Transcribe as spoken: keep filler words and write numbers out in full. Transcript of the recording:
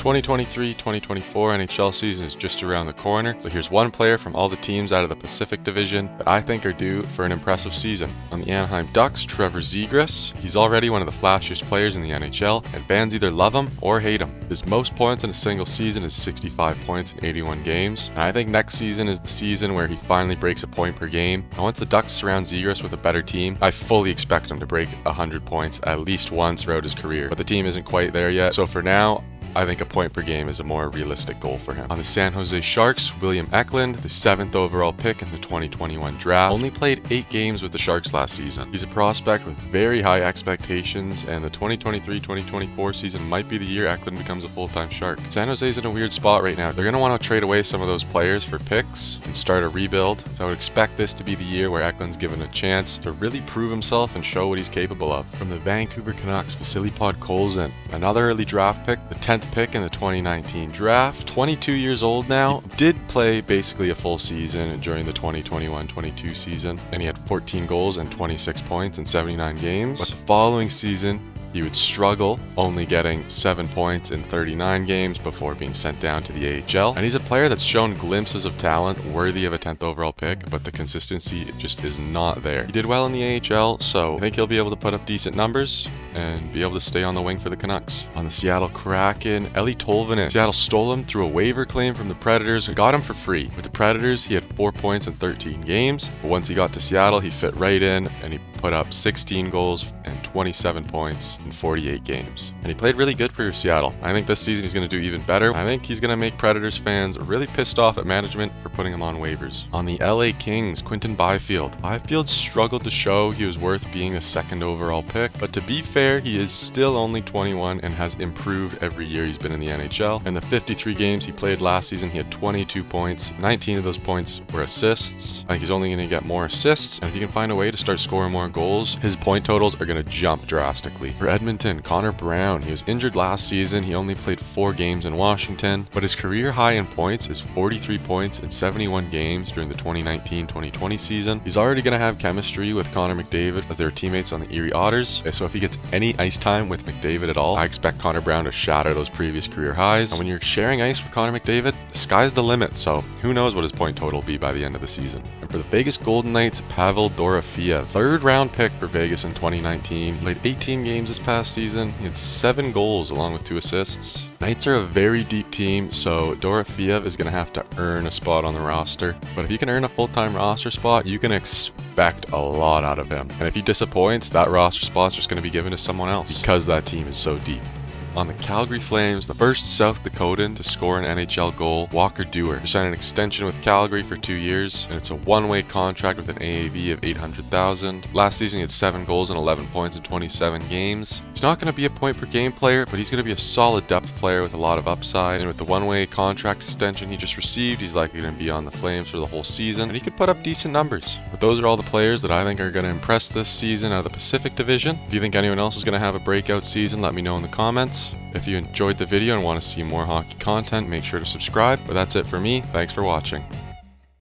twenty twenty-three twenty twenty-four N H L season is just around the corner, so here's one player from all the teams out of the Pacific Division that I think are due for an impressive season. On the Anaheim Ducks, Trevor Zegras. He's already one of the flashiest players in the N H L, and fans either love him or hate him. His most points in a single season is sixty-five points in eighty-one games, and I think next season is the season where he finally breaks a point per game. And once the Ducks surround Zegras with a better team, I fully expect him to break one hundred points at least once throughout his career, but the team isn't quite there yet, so for now, I think a point per game is a more realistic goal for him. On the San Jose Sharks, William Eklund, the seventh overall pick in the twenty twenty-one draft, only played eight games with the Sharks last season. He's a prospect with very high expectations, and the twenty twenty-three twenty twenty-four season might be the year Eklund becomes a full-time Shark. San Jose's in a weird spot right now. They're going to want to trade away some of those players for picks and start a rebuild, so I would expect this to be the year where Eklund's given a chance to really prove himself and show what he's capable of. From the Vancouver Canucks, Vasily Podkolzin, another early draft pick, the tenth pick in the twenty nineteen draft, twenty-two years old now, did play basically a full season during the twenty twenty-one twenty-two season, and he had fourteen goals and twenty-six points in seventy-nine games. But the following season, he would struggle, only getting seven points in thirty-nine games before being sent down to the A H L. And he's a player that's shown glimpses of talent worthy of a tenth overall pick, but the consistency just is not there. He did well in the A H L, so I think he'll be able to put up decent numbers and be able to stay on the wing for the Canucks. On the Seattle Kraken, tolvanen. Seattle stole him through a waiver claim from the Predators and got him for free. With the Predators, he had four points in thirteen games, but once he got to Seattle, he fit right in and he put up sixteen goals and twenty-seven points in forty-eight games. And he played really good for Seattle. I think this season he's going to do even better. I think he's going to make Predators fans really pissed off at management for putting him on waivers. On the L A Kings, Quinton Byfield. Byfield struggled to show he was worth being a second overall pick, but to be fair, he is still only twenty-one and has improved every year he's been in the N H L. In the fifty-three games he played last season, he had twenty-two points. nineteen of those points were assists. I think he's only going to get more assists, and if he can find a way to start scoring more goals, his point totals are going to jump drastically. For Edmonton, Connor Brown. He was injured last season. He only played four games in Washington, but his career high in points is forty-three points in seventy-one games during the twenty nineteen twenty twenty season. He's already going to have chemistry with Connor McDavid as they were teammates on the Erie Otters, so if he gets any ice time with McDavid at all, I expect Connor Brown to shatter those previous career highs. And when you're sharing ice with Connor McDavid, the sky's the limit, so who knows what his point total will be by the end of the season. And for the Vegas Golden Knights, Pavel Dorofeyev, third round pick for Vegas in twenty nineteen. He played eighteen games this past season. He had seven goals along with two assists. Knights are a very deep team, so Dorofeyev is going to have to earn a spot on the roster. But if he can earn a full-time roster spot, you can expect a lot out of him. And if he disappoints, that roster spot's just going to be given to someone else because that team is so deep. On the Calgary Flames, the first South Dakotan to score an N H L goal, Walker Duehr. He signed an extension with Calgary for two years, and it's a one-way contract with an A A V of eight hundred thousand dollars. Last season, he had seven goals and eleven points in twenty-seven games. He's not going to be a point-per-game player, but he's going to be a solid depth player with a lot of upside. And with the one-way contract extension he just received, he's likely going to be on the Flames for the whole season, and he could put up decent numbers. But those are all the players that I think are going to impress this season out of the Pacific Division. If you think anyone else is going to have a breakout season, let me know in the comments. If you enjoyed the video and want to see more hockey content, make sure to subscribe. But that's it for me. Thanks for watching.